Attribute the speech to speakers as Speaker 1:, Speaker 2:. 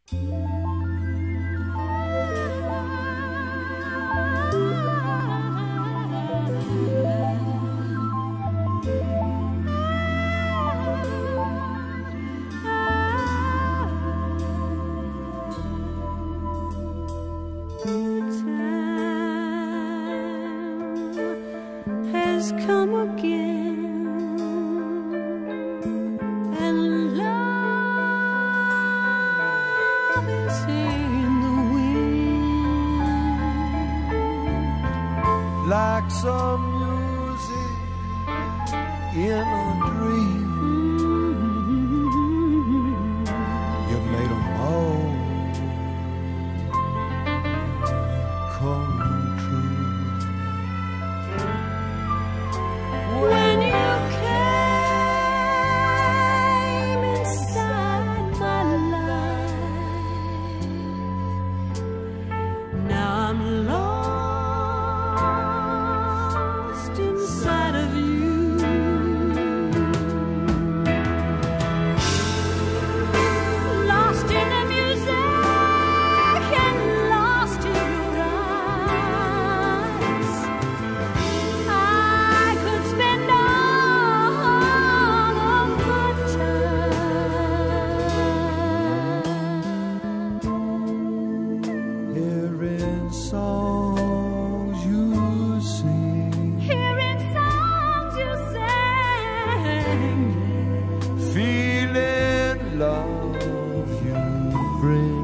Speaker 1: Like some music in a dream, you made them all come true. When you came inside my life, now I'm lost inside of you. Lost in the music and lost in your eyes. I could spend all of my time hearing songs you sing, hearing songs you sing, feeling love you bring.